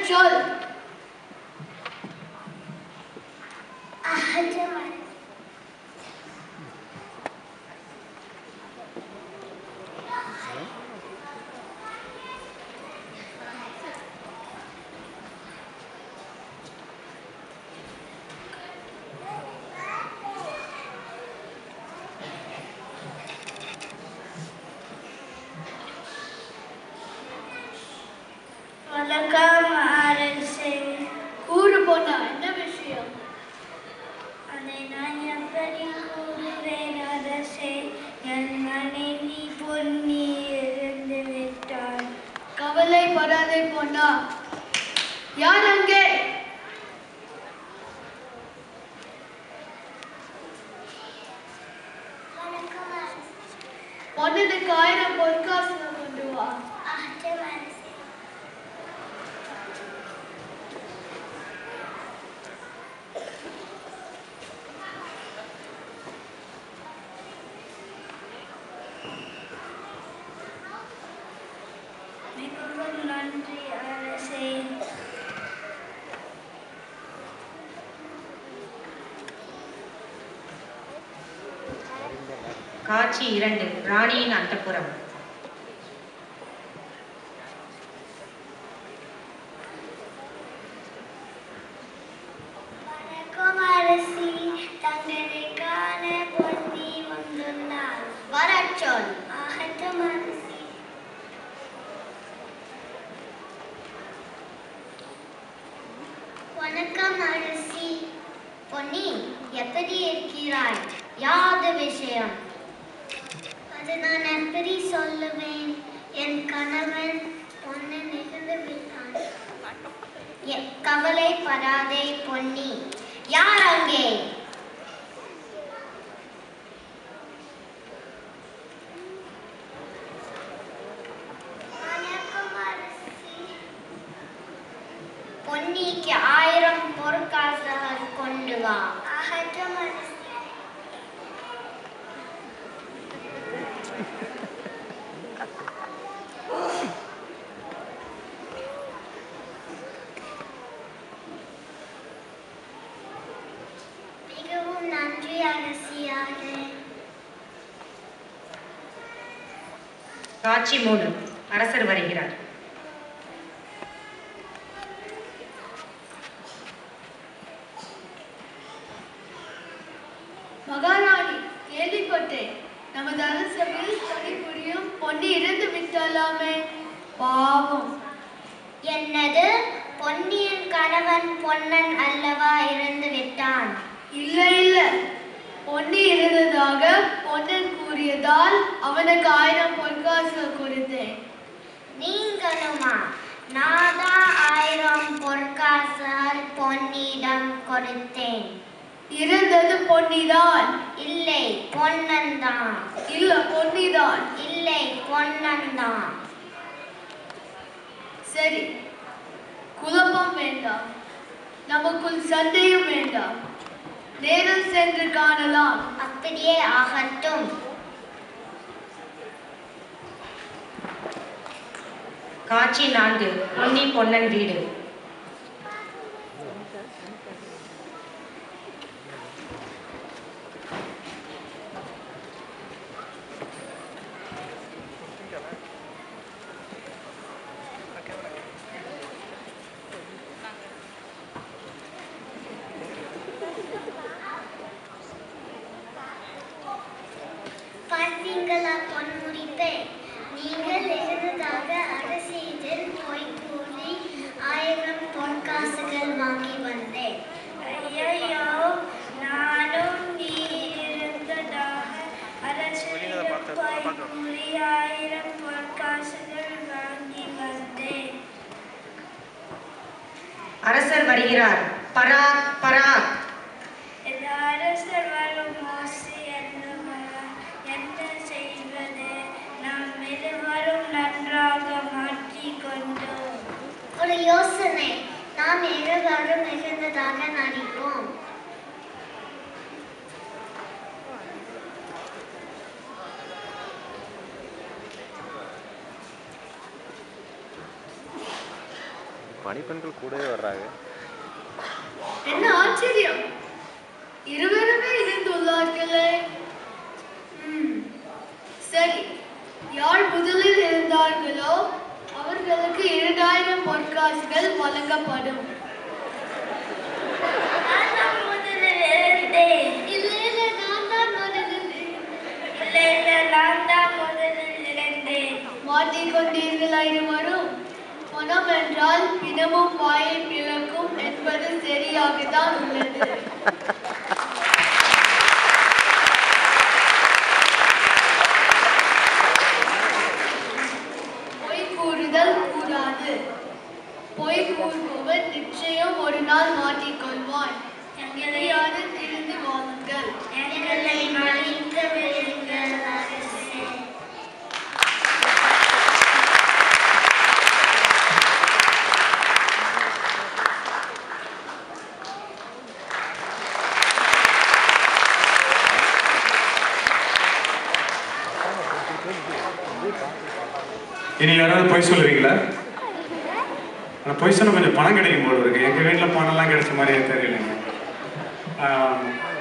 சொல். வணக்கம் அரசே. கூறு பொன்னா, என்ன விஷயம்? அதை நான் எப்படி கூறுவேன் அரசே? என் மனைவி பொன்னி இறந்து விட்டாள். கவலைப்படாதே பொன்னா. யார் அங்கே? பொண்ணுக்கு 1000 பொற்காசுல கொண்டு வா. மிகவும் நன்றி அரசே. காட்சி 2 ராணியின் அந்தப்புறம். வணக்கம் அரசி. தங்களை காண பொன்னி வந்துள்ளாள். வரச்சொல். ஆகட்டும் அரசி. வணக்கம் அரசி. பொன்னி, எப்படி இருக்கிறாய்? யாது விஷயம்? அது நான் எப்படி சொல்லுவேன்? என் கணவன் பொண்ணை நிகழ்ந்து விட்டான். கவலைப்படாதே பொன்னி. யார் அங்கே? வணக்கம் அரசி. பொன்னிக்கு 1000 பொற்காசுகள் கொண்டு வா. ஆகட்டும் அரசி. மிகவும் நன்றி அரசியாரே. காட்சி 3 அரசர் வருகிறார். மகாராணி, கேள்விப்பட்டேன். நமது அரசவில் பணிபுரியும் பொன்னி இறந்து விட்டாலாமே. பாவம். என்னது? பொன்னியின் கணவன் பொன்னன் அல்லவா இறந்து விட்டான்? இல்லை இல்லை, பொன்னி இருந்ததாக பொன்னன் கூறியதால் அவனுக்கு 1000 பொற்காசுகள் கொடுத்தேன். நீங்களுமா? நான் தான் 1000 பொற்காசுகள் பொன்னியிடம் கொடுத்தேன். இருந்தது பொன்னிதான். இல்லை, பொன்னன் தான். இல்ல, பொன்னிதான். இல்லை, பொன்னன் தான். சரி, குழப்பம் வேண்டாம், நமக்குள் சண்டையும் வேண்டாம். நேரில் சென்று காணலாம். அப்படியே ஆகட்டும். காட்சி 4 பொன்னி பொன்னன் வீடு. பார்த்தீங்களா பொன்முடிப்பே? நீங்கள் எழுந்ததாக அரசியிடம் போய் கூறி 1000 பொற்காசுகள் வாங்கி வந்தேன். ஐயோ, நானும் நீ இருந்ததாக அரசியிடம் போய் கூறி 1000 பொற்காசுகள் வாங்கி வந்தேன். அரசர் வருகிறார். பராக் பராக். இந்த அரசர் வரும் மோசி என்ன செய்வது? நாம் இருவரும் நன்றாக மாற்றிக்கொண்டோம். ஒரு யோசனை. நாம் இருவரும் மிகுந்ததாக நடிப்போம். பணிப்பெண்கள் கூடவே வர்றாங்க. என்ன ஆச்சரியம், இருவருமே இருந்துள்ளார்களே. சரி, யார் முதலில் இருந்தார்களோ அவர்களுக்கு 2000 பொற்காசுகள் வழங்கப்படும். மாட்டிக்கொண்டீர்களா இருவரும்? பணம் என்றால் தினமும் வாயை பிளக்கும் என்பது சரியாகத்தான் உள்ளது. பொய் கூறுதல் கூடாது. பொய் கூறுபவன் நிச்சயம் ஒரு நாள் மாட்டிக்கொள்வான். எங்களையாவது திருந்து வாழுங்கள். எங்களை மன்னிக்க விடுங்கள் அரசே. இனி யாராவது பொய் சொல்லுவீங்களா? ஆனால் பொய் சொன்னால் கொஞ்சம் பணம் கிடைக்கும் போல இருக்கு. எங்கள் வீட்டில் பணம்லாம் கிடைச்ச மாதிரியே தெரியலைங்க.